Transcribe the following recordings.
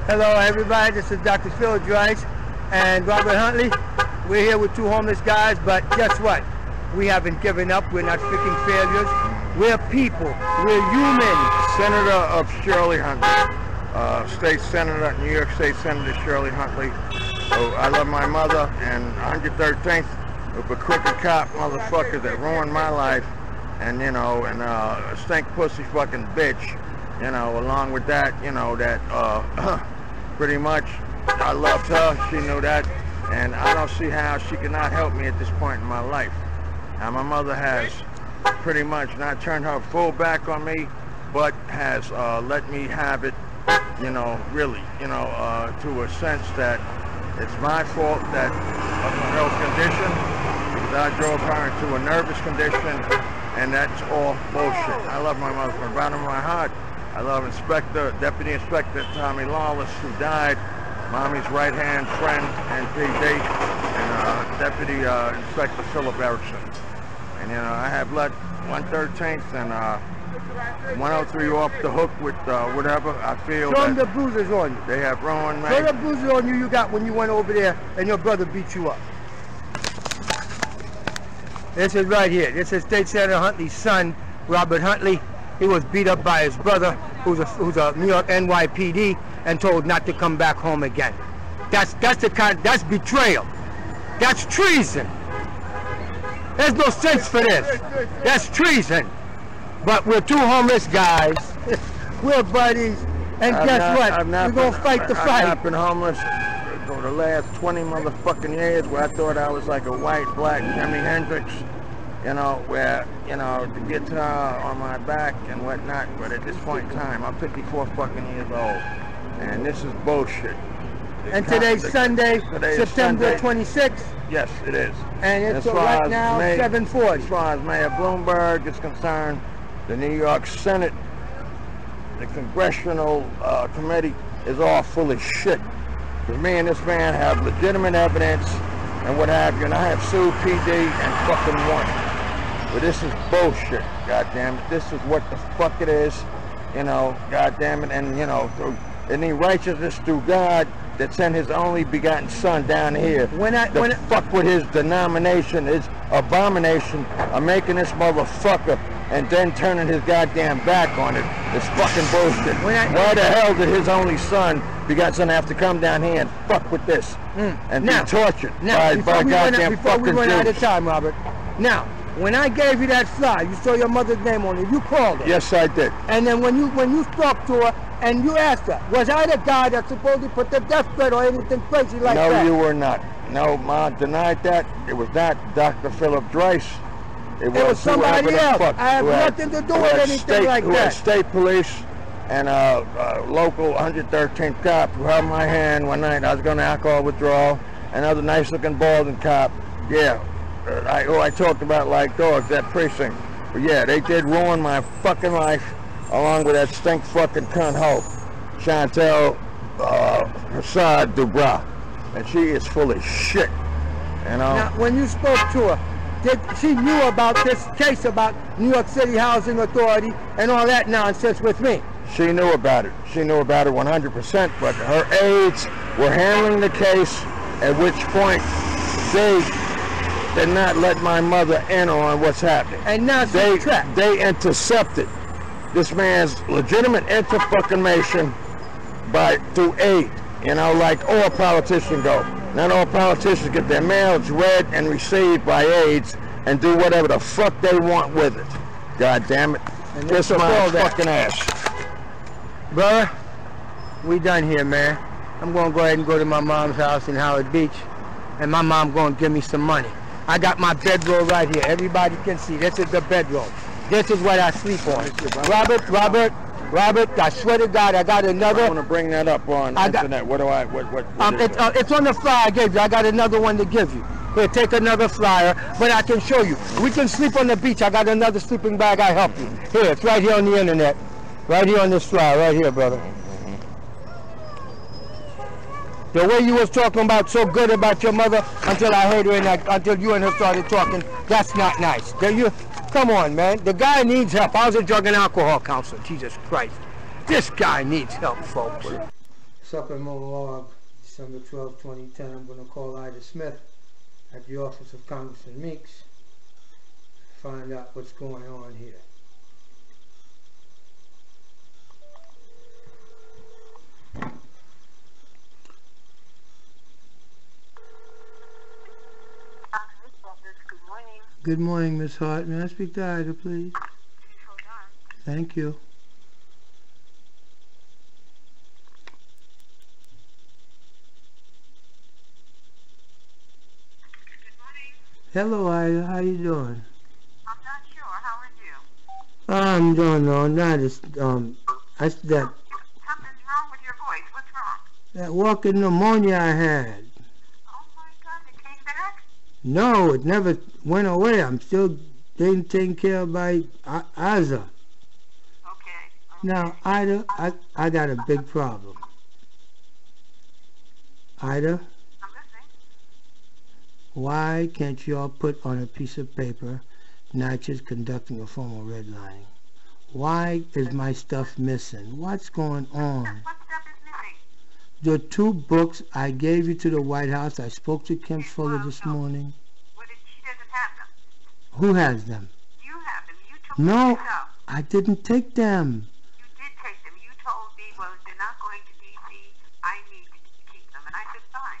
Hello everybody, this is Dr. Phil Dries and Robert Huntley. We're here with two homeless guys, but guess what? We haven't given up, we're not freaking failures. We're people, we're human. Senator of Shirley Huntley, State Senator, New York State Senator Shirley Huntley. So I love my mother, and 113th with a crooked cop motherfucker that ruined my life, and you know, and a stink pussy fucking bitch, you know, along with that, you know, that pretty much I loved her, she knew that, and I don't see how she cannot help me at this point in my life. Now my mother has pretty much not turned her full back on me, but has let me have it, you know, really, you know, to a sense that it's my fault that of her health condition, because I drove her into a nervous condition, and that's all bullshit. I love my mother from the bottom of my heart. I love Deputy Inspector Tommy Lawless, who died, Mommy's right-hand friend and PD, and Deputy Inspector Philip Erickson. And you know, I have let 113th and 103 off the hook with whatever I feel. Show them the bruises on you. They have ruined me. Show the bruises on you got when you went over there and your brother beat you up. This is right here. This is State Senator Huntley's son, Robert Huntley. He was beat up by his brother, who's a New York NYPD, and told not to come back home again. That's betrayal. That's treason. There's no sense for this. That's treason. But we're two homeless guys. We're buddies, and guess what? We're gonna fight the fight. I've not been homeless for the last 20 motherfucking years, where I thought I was like a white, black Jimi Hendrix. You know, where, you know, the guitar on my back and whatnot, but at this point in time, I'm 54 fucking years old, and this is bullshit. And today's Sunday, September 26th? Yes, it is. And it's right now 7:40. As far as Mayor Bloomberg is concerned, the New York Senate, the Congressional Committee is all full of shit. Because me and this man have legitimate evidence and what have you, and I have sued PD and fucking won. But this is bullshit, goddamn it. This is what the fuck it is, you know, goddamn it. And you know, through any righteousness through God that sent his only begotten son down here. Fuck with his denomination, his abomination of making this motherfucker and then turning his goddamn back on it. It's fucking bullshit. Why the hell did his only son begotten son have to come down here and fuck with this and be tortured by goddamn before fucking we run out Jews? of time, Robert. Now, when I gave you that flyer, you saw your mother's name on it. You called her. Yes, I did. And then when you spoke to her and you asked her, was I the guy that supposedly put the death threat or anything crazy like that? No, you were not. No, Ma denied that. It was not Dr. Philip Dries. It was somebody else. I have nothing to do with anything like that. Who had state police and local 113th cop who held my hand one night. I was going to alcohol withdrawal. Another nice-looking balding cop. Yeah. Who I talked about like dogs, that precinct. But yeah, they did ruin my fucking life, along with that stink fucking cunt hoe, Chantel Prasad Dubra. And she is full of shit, you know. Now, when you spoke to her, she knew about this case about New York City Housing Authority and all that nonsense with me? She knew about it. She knew about it 100%, but her aides were handling the case, at which point they did not let my mother in on what's happening. And now she's trapped. They intercepted this man's legitimate information through aid, you know, like all politicians go. Not all politicians get their mails read and received by aides and do whatever the fuck they want with it. God damn it. And kiss my fucking ass. Brother, we done here, man. I'm gonna go ahead and go to my mom's house in Howard Beach, and my mom gonna give me some money. I got my bedroll right here. Everybody can see. This is the bedroll. This is what I sleep on. Robert, I swear to God, I got another. I want to bring that up on internet. What do I? What it's on the flyer I gave you. I got another one to give you. Here, take another flyer, but I can show you. We can sleep on the beach. I got another sleeping bag. I help you. Here, it's right here on the internet. Right here on this flyer, right here, brother. The way you was talking about so good about your mother until I heard her until you and her started talking, that's not nice. Come on, man. The guy needs help. I was a drug and alcohol counselor. Jesus Christ. This guy needs help, folks. Supplemental log, December 12, 2010. I'm going to call Ida Smith at the office of Congressman Meeks to find out what's going on here. Good morning. Good morning, Miss Hart. May I speak to Ida, please? Please hold on. Thank you. Good morning. Hello, Ida. How you doing? I'm not sure. How are you? I'm doing all right. Something's wrong with your voice. What's wrong? That walking pneumonia I had. Oh my God, it came back? No, it never went away. I'm still being taken care of by Aza. Okay. Now, Ida, I got a big problem. Ida, I'm listening. why can't you all put on a piece of paper, NYCHA's conducting a formal redlining? Why is my stuff missing? What's going on? What stuff is missing? The 2 books I gave you to the White House, I spoke to Kim Fuller this morning. She doesn't have them. Who has them? You have them. You took them No, yourself. I didn't take them. You did take them. You told me, well, they're not going to D.C. I need to keep them. And I said, fine.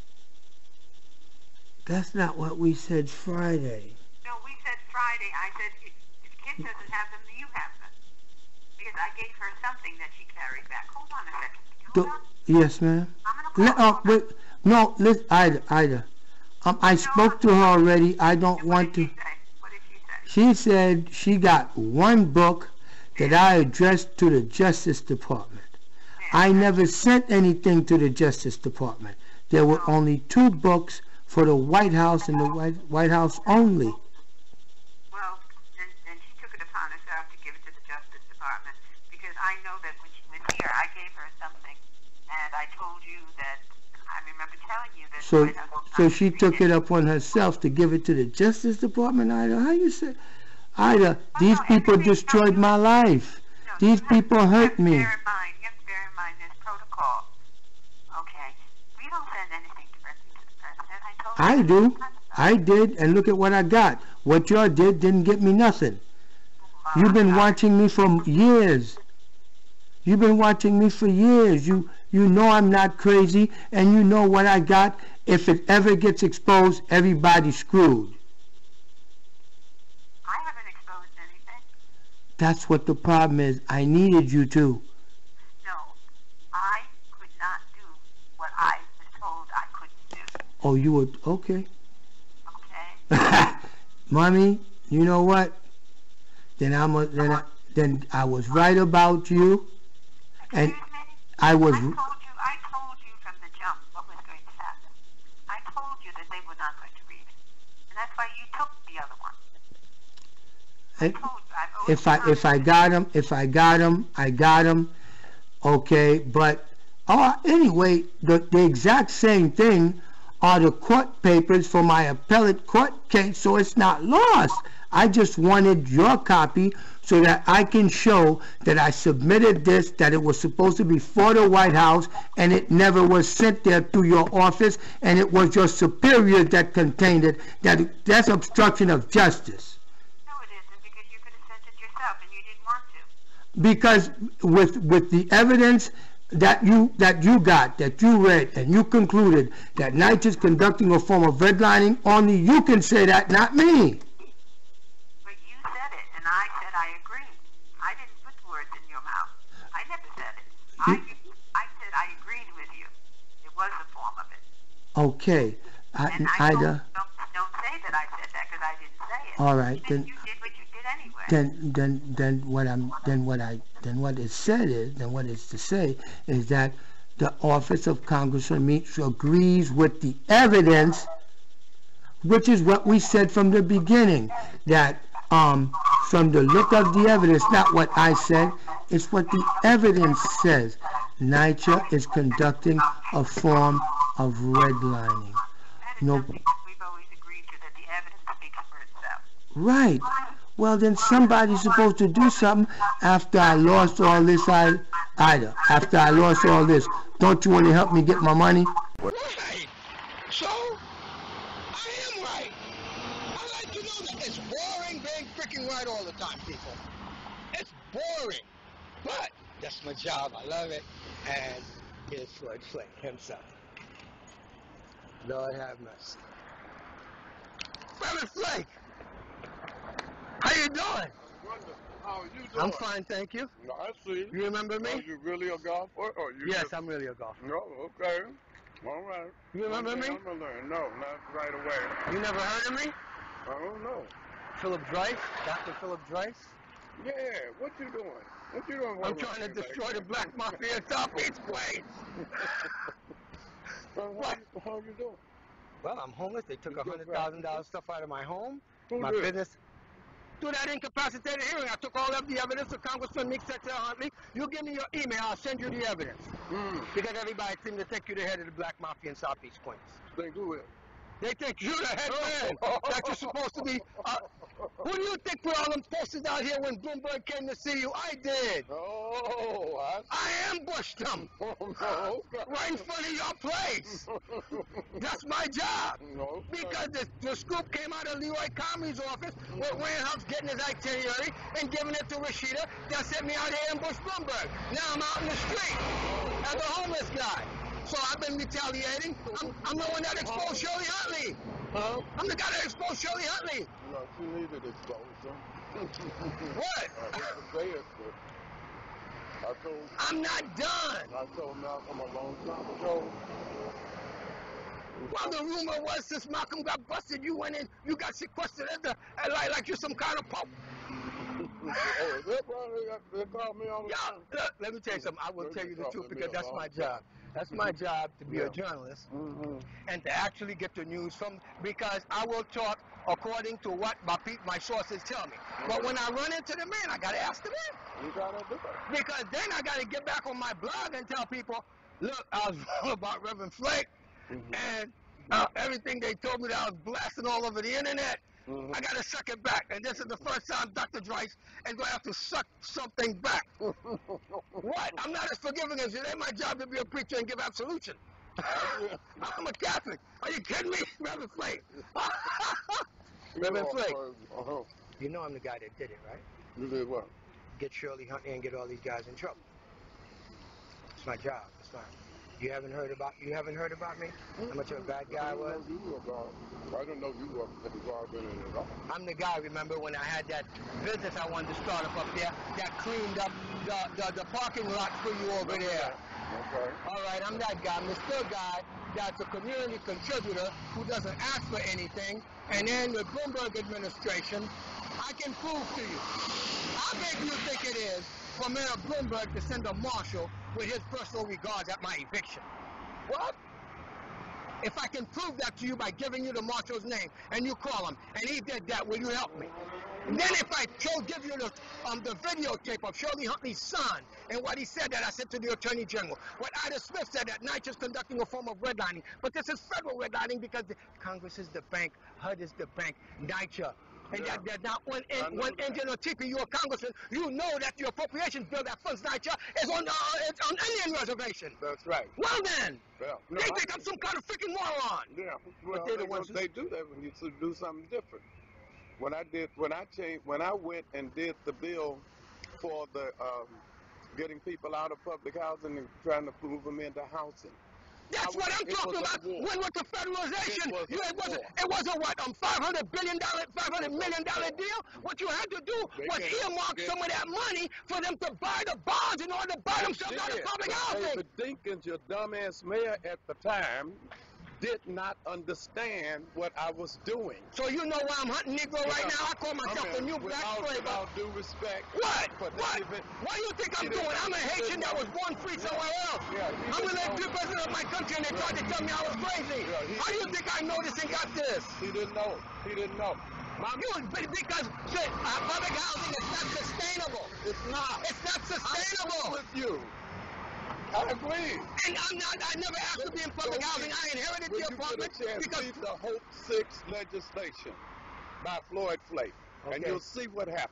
That's not what we said Friday. No, we said Friday. I said, if Kim doesn't have them, you have them. Because I gave her something that she carried back. Hold on a second. Hold on. Yes, ma'am. I'm going to call her. Wait, no, listen, Ida. I spoke to her already. I don't want to. What did she say? She said she got 1 book that I addressed to the Justice Department. I never sent anything to the Justice Department. There were only 2 books for the White House and the White House only. Well, then she took it upon herself to give it to the Justice Department, because I know that when she was here, I gave her something, and I told you that, I remember telling you that... So she took it upon herself to give it to the Justice Department, Ida? How you say? Ida, these people destroyed my life. These people hurt me. You have to bear in mind this protocol. Okay? We don't send anything directly to the president. I told you. I do. I did, and look at what I got. What y'all did didn't get me nothing. You've been watching me for years. You've been watching me for years. You know I'm not crazy, and you know what I got. If it ever gets exposed, everybody's screwed. I haven't exposed anything. That's what the problem is. I needed you to. No, I could not do what I was told I couldn't do. Oh, you were, okay. Okay? Mommy, you know what? Then I was right about you, and Excuse me? I was. I told you from the jump what was going to happen. I told you that they were not going to read it. And that's why you took the other one. I told you. If I got them. Okay, but anyway, the exact same thing are the court papers for my appellate court case, so it's not lost. I just wanted your copy so that I can show that I submitted this, that it was supposed to be for the White House, and it never was sent there through your office, and it was your superiors that contained it. That's obstruction of justice. No, it isn't, because you could have sent it yourself, and you didn't want to. Because with the evidence that you got, that you read, and you concluded that NYCHA is conducting a form of redlining, only you can say that, not me. But you said it, and I said I agreed. I didn't put words in your mouth. I never said it. I said I agreed with you. It was a form of it. Okay. And Ida. Don't say that I said that, because I didn't say it. All right, then then. You did what you did anyway. What it said is, then what it's to say is that the office of Congressman Meeks agrees with the evidence, which is what we said from the beginning, that from the look of the evidence, not what I said, it's what the evidence says. NYCHA is conducting a form of redlining. No. We've always agreed to that the evidence speaks for itself. Right. Well, then somebody's supposed to do something after I lost all this, Ida. After I lost all this. Don't you want to help me get my money? Right. So, I am right. I like to know that it's boring being freaking right all the time, people. It's boring. But that's my job. I love it. And here's Floyd Flake himself. Lord have mercy. Brother Flake, how you doing? Wonderful. How are you doing? I'm fine, thank you. No, I see. You remember me? Are you really a golfer? Or you Yes, just... I'm really a golfer. No, okay. All right. You remember me? I'm gonna learn. No, not right away. You never heard of me? I don't know. Philip Dreiss? Dr. Philip Dreiss? Yeah, what you doing? What you doing? I'm trying to destroy the black mafia at South Beach Place. How you doing? Well, I'm homeless. They took You get $100,000 stuff out of my home. Who My did? business. Through that incapacitated hearing, I took all of the evidence of Congressman Meek Sexton Huntley. You give me your email, I'll send you the evidence. Because everybody seemed to think you're the head of the black mafia in South Beach, Queens. Think who is? They think you're the head man, that you're supposed to be. Who do you think put all them posters out here when Bloomberg came to see you? I did. Oh, I ambushed them no. right in front of your place. That's my job. No. Because the scoop came out of Leroy Comey's office with Wayne Hubbs getting his itinerary and giving it to Rashida. That sent me out here and ambush Bloomberg. Now I'm out in the street as a homeless guy. So I've been retaliating. I'm the one that exposed Shirley Huntley. Huh? I'm the guy that exposed Shirley Huntley. No, she needed exposure. What? I hate to say it, but I'm not done. I told Malcolm a long time ago. Well, the rumor was since Malcolm got busted, you went in, you got sequestered like you're some kind of pope. Oh, they call me on the Yeah, phone. look, let me tell you something. I will tell you the truth because that's my job. That's my job to be a journalist and to actually get the news from, because I will talk according to what my sources tell me. But when I run into the man, I got to ask the man. You gotta do it. Because then I got to get back on my blog and tell people, look, I was wrong about Reverend Flake and everything they told me that I was blasting all over the internet. I got to suck it back. And this is the first time Dr. Dreiss is going to have to suck something back. What? I'm not as forgiving as you. It ain't my job to be a preacher and give absolution. I'm a Catholic. Are you kidding me? Reverend Flake. Reverend Flake. You know I'm the guy that did it, right? You did what? Get Shirley Huntley and get all these guys in trouble. It's my job. It's mine. You haven't heard about me? How much of a bad guy I was? I didn't know you were involved in it at all. I'm the guy, remember, when I had that business I wanted to start up there that cleaned up the parking lot for you over there. Okay. All right, I'm that guy. I'm the still guy that's a community contributor who doesn't ask for anything. And then the Bloomberg administration, I can prove to you. How big do you think it is for Mayor Bloomberg to send a marshal with his personal regards at my eviction? What? If I can prove that to you by giving you the marshal's name and you call him and he did that, will you help me? And then if I give you the videotape of Shirley Huntley's son and what he said that I said to the Attorney General, what Ida Smith said that NYCHA is conducting a form of redlining, but this is federal redlining because Congress is the bank, HUD is the bank, NYCHA. And that not one engine or TP, you're a congressman, you know that the appropriations bill that funds NYCHA is on Indian reservation. That's right. Well then, Yeah. No, they think I'm some kind of freaking moron. Yeah. Well, they're the ones they do that when you do something different. When I went and did the bill for the getting people out of public housing and trying to move them into housing. That's what I'm talking about. When with the federalization, it wasn't what $500 million deal. What you had to do was earmark some of that money for them to buy the bonds in order to buy themselves out of public housing. David Dinkins, your dumbass mayor at the time, did not understand what I was doing. So you know why I'm hunting Negro right now? I call myself the new black slave. With all due respect. What? What? What do you think I'm doing? I'm a Haitian that was born free somewhere else. I'm an elected president of my country and they tried to tell me I was crazy. How do you think I know this and got this? He didn't know. He didn't know. Because public housing is not sustainable. It's not. It's not sustainable. I'm with you. I agree. And I never asked to be in public housing. I inherited the apartment because read the Hope 6 legislation by Floyd Flake, and you'll see what happened.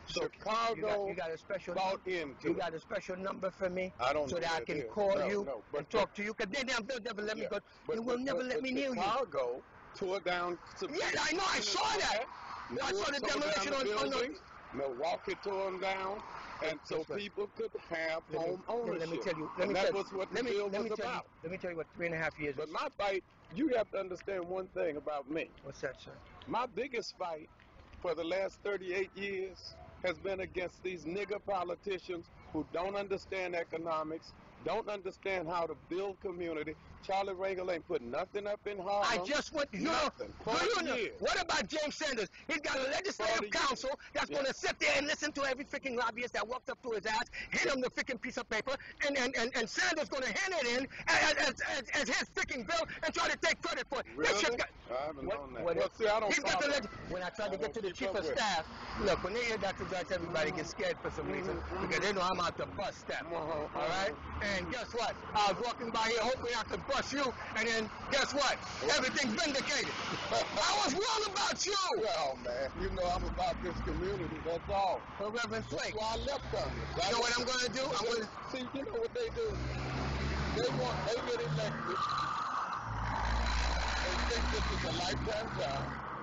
So Chicago you got a special bought into you got a special number for me? I don't so know that I what can it is. call No, you no, but and talk to you. Because they'll never let me go. They will never let me near you. Chicago tore down some Yeah, I know. I saw that. I saw the demolition on buildings. Milwaukee tore them down, and so people could have home ownership. Let me tell you. And that was what the bill was about. Let me tell you what 3.5 years. But my fight, you have to understand one thing about me. What's that, sir? My biggest fight for the last 38 years has been against these nigger politicians who don't understand economics, don't understand how to build community. Charlie Rangel ain't put nothing up in Harlem. I just want nothing. What about James Sanders? He's got a legislative council that's going to sit there and listen to every freaking lobbyist that walks up to his ass, hand him the freaking piece of paper, and Sanders going to hand it in as his freaking bill and try to take credit for it. Really? I haven't known that. Well, see, I don't when I tried to get to the chief of staff, look, when they hear Dr. Judge, everybody gets scared for some reason because they know I'm out to bust them. All right? And guess what? I was walking by here hoping I could bust you, and then guess what? Everything's vindicated. I was wrong about you. Well, man, you know I'm about this community, that's all. Well, Reverend Flake. That's why I left on you. You know what I'm going to do? I'm going to... See, you know what they do? They get elected. They think this is a lifetime job.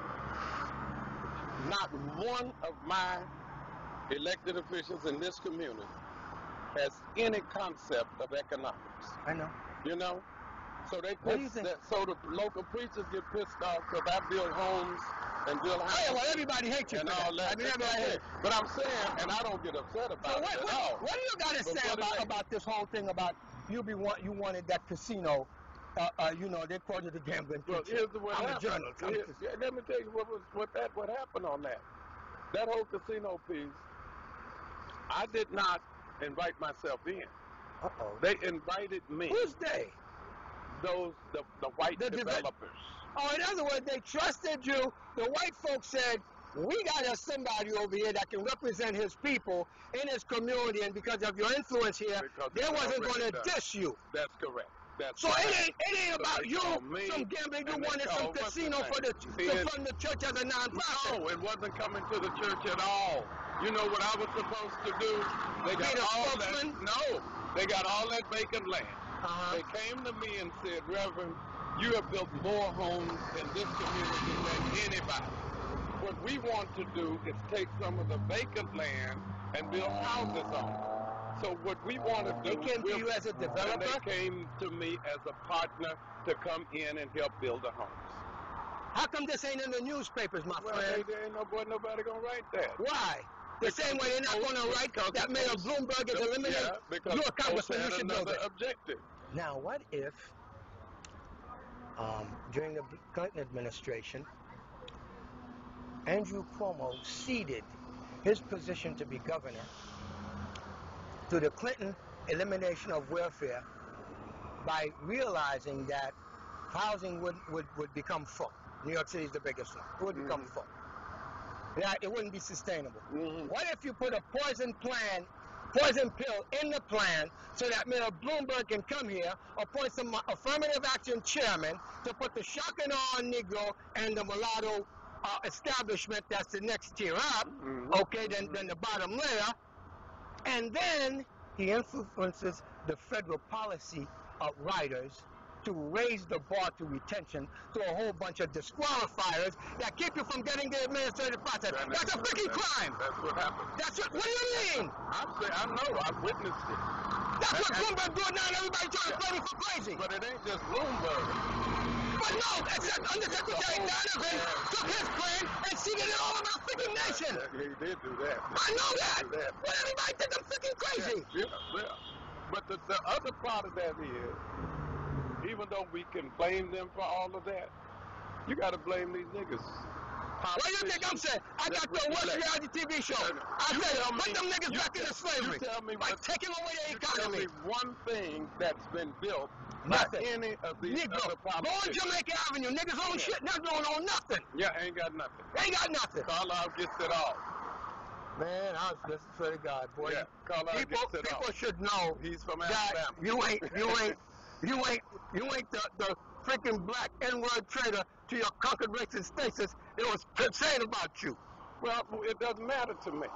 Not one of my elected officials in this community has any concept of economics. I know. You know? So they What do you think? so the local preachers get pissed off because I build homes and build houses. Hey, well, everybody hates you and for all that. that. But I'm saying, and I don't get upset about it at all. What do you got to say about this whole thing about you wanted that casino? You know, they called you the gambling Well, preacher. here's what I'm happened. a journalist. Let me tell you what happened on that. That whole casino piece, I did not invite myself in. Uh-oh. They invited me. Who's they? The white developers. Oh, in other words, they trusted you. The white folks said, we got us somebody over here that can represent his people in his community, and because of your influence here, they wasn't going to diss you. That's correct. So it ain't about you, some gambling. You wanted some casino to fund the church as a non-profit. No, it wasn't coming to the church at all. You know what I was supposed to do? They got all that. No, they got all that vacant land. They came to me and said, Reverend, you have built more homes in this community than anybody. What we want to do is take some of the vacant land and build houses on it. So what we want to do... They came to you as a developer? They came to me as a partner to come in and help build the homes. How come this ain't in the newspapers, my friend? There ain't nobody going to write that. Why? The same way they're not going to write that Mayor Bloomberg is eliminated. You're a congressman, you should know that. Objective. Now, what if during the Clinton administration, Andrew Cuomo ceded his position to be governor to the Clinton elimination of welfare by realizing that housing would become full. New York City is the biggest one. It would become full. That it wouldn't be sustainable. What if you put a poison pill in the plan so that Mayor Bloomberg can come here, appoint some affirmative action chairman to put the shock and awe Negro and the mulatto establishment that's the next tier up, okay, then the bottom layer, and then he influences the federal policy writers to raise the bar to retention to a whole bunch of disqualifiers that keep you from getting the administrative process. That's a freaking crime. That's what happened. What do you mean? I know. I've witnessed it. That's what Bloomberg doing now, and everybody trying to play me for crazy. But it ain't just Bloomberg. But no, Undersecretary Donovan took his plan and seeded it all over the freaking nation. He did do that. I know that. But everybody think I'm freaking crazy. Yeah. But the other part of that is, even though we can blame them for all of that, you got to blame these niggas. What do you think I'm saying? I got the worst reality TV show. I said, put them niggas back into slavery by taking away their economy. Tell me one thing that's been built nothing. by any of these other politicians. Go on Jamaica Avenue. Niggas own shit. Niggas don't own nothing. Yeah, ain't got nothing. Ain't got nothing. Carlisle gets it all. Man, I was listening to the God, boy. Yeah, Carlisle gets it all. People should know he's from that Alabama. You ain't the freaking black N-word traitor to your conquered race and states. It was saying about you. Well, it doesn't matter to me.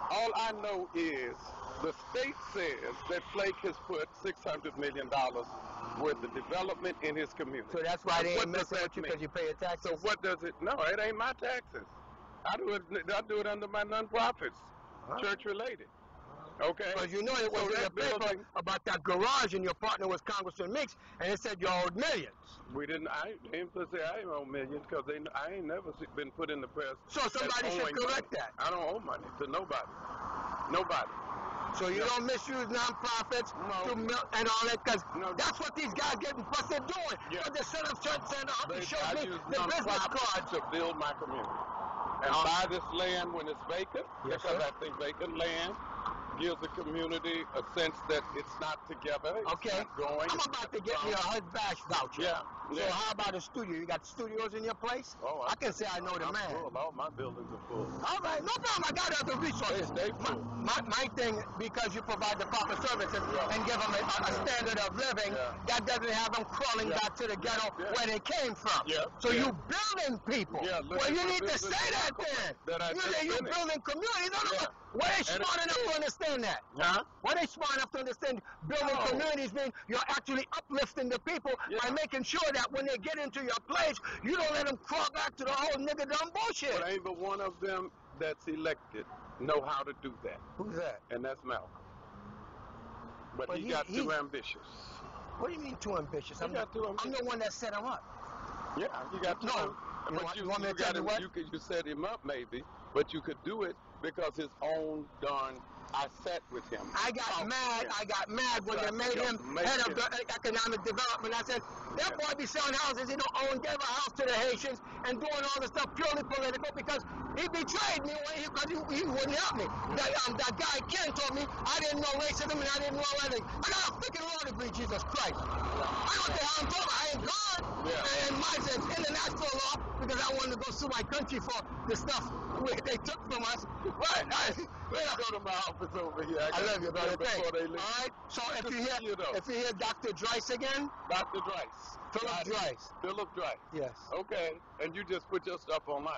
All I know is the state says that Flake has put $600 million worth of development in his community. So that's why they ain't messing with you, because you pay your taxes? So what does it? No, it ain't my taxes. I do it under my nonprofits, church related. Okay. Because you know it was in the paper about that garage and your partner was Congressman Meeks, and it said you owed millions. We didn't. I ain't say I ain't owe millions, because I ain't never been put in the press. So somebody should correct that. I don't owe money to nobody. Nobody. So you don't misuse nonprofits and all that, because that's what these guys getting busted doing. Yeah. But they set up church center up and show me use the business card to build my community and buy this land when it's vacant, because I think vacant land gives the community a sense that it's not together, it's not going. I'm about to get me a HUD bash voucher. Yeah. So how about a studio? You got studios in your place? Oh, I can say I know the man. Full. All my buildings are full. All right, no problem. I got other resources. They full. My thing, because you provide the proper services and give them a standard of living, that doesn't have them crawling back to the ghetto where they came from. So you building people. Well, you need to say that then. You building communities. Were they smart enough to understand that? Were they smart enough to understand building communities means you're actually uplifting the people by making sure that when they get into your place, you don't let them crawl back to the whole nigga dumb bullshit. But ain't but one of them that's elected know how to do that. Who's that? And that's Malcolm. But he got too ambitious. What do you mean too ambitious? I'm the one that set him up. Yeah, he got too ambitious. But you want me to tell you what? You set him up maybe, but you could do it because his own darn. I sat with him. I got mad when they made him head of the economic development. I said, that boy be selling houses. He don't own, gave a house to the Haitians and doing all this stuff purely political because he betrayed me because he wouldn't help me. That guy Ken told me I didn't know racism and I didn't know anything. I got a freaking law degree, Jesus Christ. I don't know how I'm talking. I ain't God. And mine says international law because I wanted to go sue my country for the stuff they took from us. Right. Let's go to my office over here. I love you, brother. Thanks. All right. So if you hear Dr. Dreiss again, Dr. Dreiss, Philip Dreiss. Philip Dreiss. Yes. Okay. And you just put your stuff online.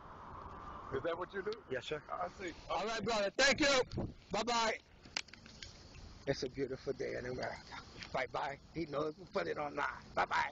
Is that what you do? Yes, sir. I see. Okay. All right, brother. Thank you. Bye bye. It's a beautiful day in America. Bye bye. He knows we put it online. Bye bye.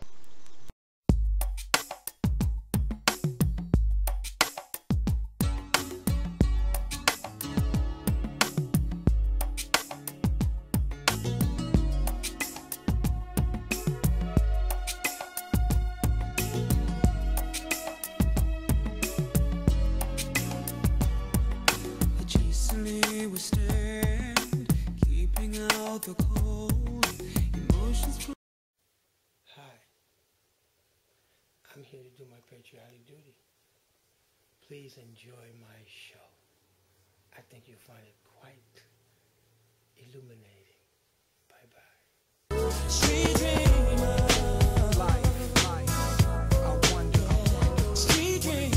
I'm here to do my patriotic duty. Please enjoy my show. I think you'll find it quite illuminating. Bye-bye. Street dreamer, life, I wonder, street dreamer,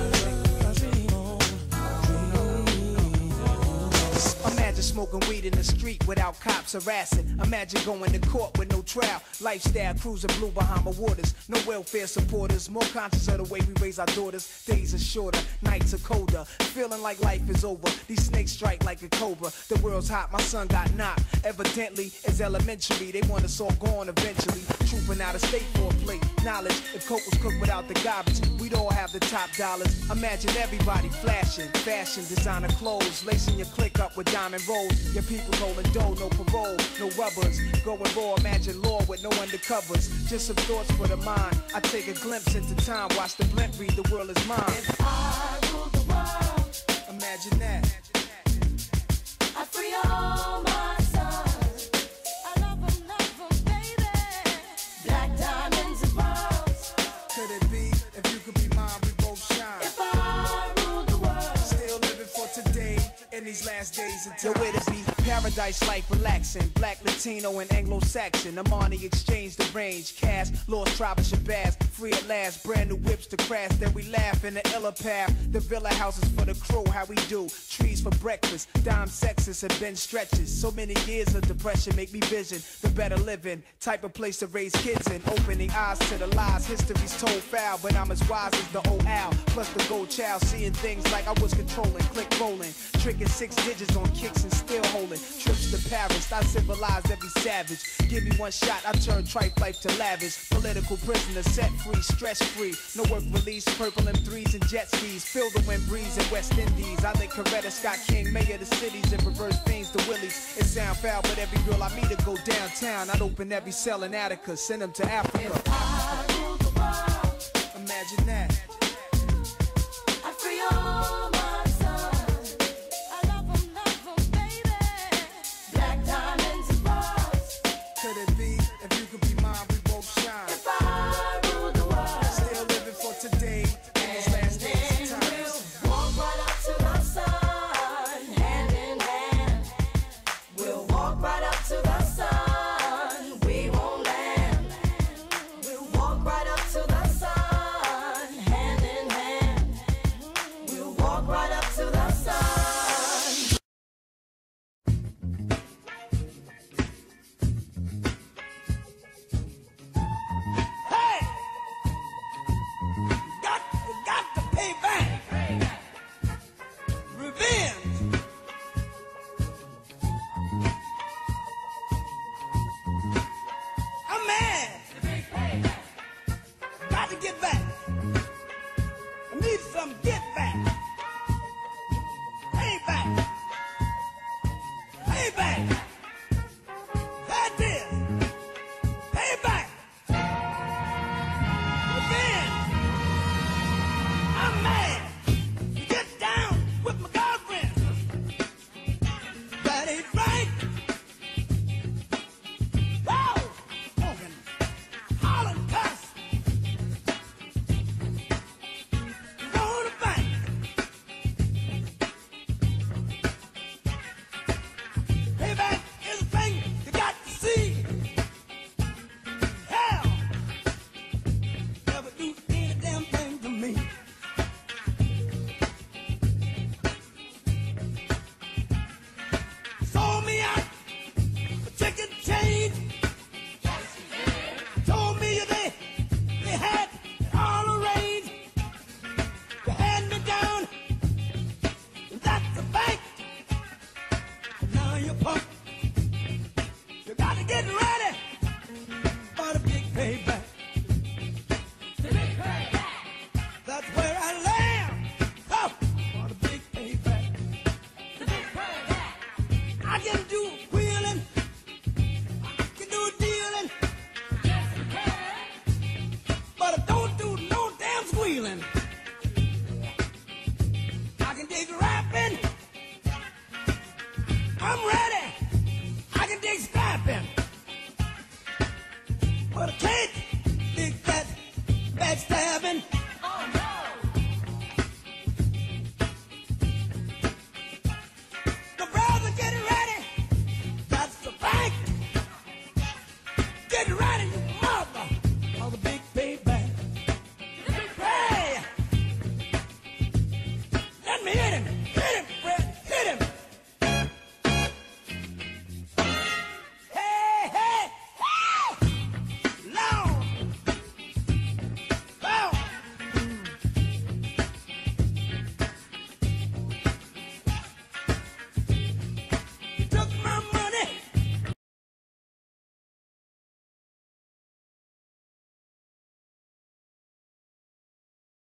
imagine smoking weed in the street without cops harassing. Imagine going to court with no trial. Lifestyle cruising blue Bahama waters. No welfare supporters. More conscious of the way we raise our daughters. Days are shorter, nights are colder. Feeling like life is over. These snakes strike like a cobra. The world's hot, my son got knocked. Evidently, it's elementary. They want us all gone eventually. Trooping out of state for a plate. Knowledge, if coke was cooked without the garbage, we'd all have the top dollars. Imagine everybody flashing. Fashion, designer clothes. Lacing your click up with diamond rolls. Your people rolling dough, no parole, no rubbers. Going raw, imagine law with no undercovers. Just some thoughts for the mind. I take a glimpse into time. Watch the blimp read, the world is mine. If I rule the world, imagine that. I free all my sons. I love them, baby. Black diamonds and pearls. Could it be, if you could be mine, we both shine. If I rule the world, still living for today, in these last days until where to be. Paradise life relaxing, black, Latino, and Anglo-Saxon. Amani exchanged the range, cash, lost tribe of Shabazz, free at last, brand new whips to crash. Then we laugh in the illa path. The villa houses for the crew, how we do. Trees for breakfast, dime sexes have been stretches. So many years of depression make me vision the better living, type of place to raise kids in. Opening eyes to the lies, history's told foul, but I'm as wise as the old owl. Plus the gold child, seeing things like I was controlling, click rolling, tricking 6 digits on kicks and still holding. Trips to Paris, I civilized every savage. Give me one shot, I turn tripe life to lavish. Political prisoner, set free, stress free. No work release, purple M3s and jet skis. Feel the wind breeze in West Indies. I think Coretta Scott King, mayor of the cities, and reverse fiends to Willies. It sound foul, but every girl I meet to go downtown. I'd open every cell in Attica, send them to Africa. Imagine that.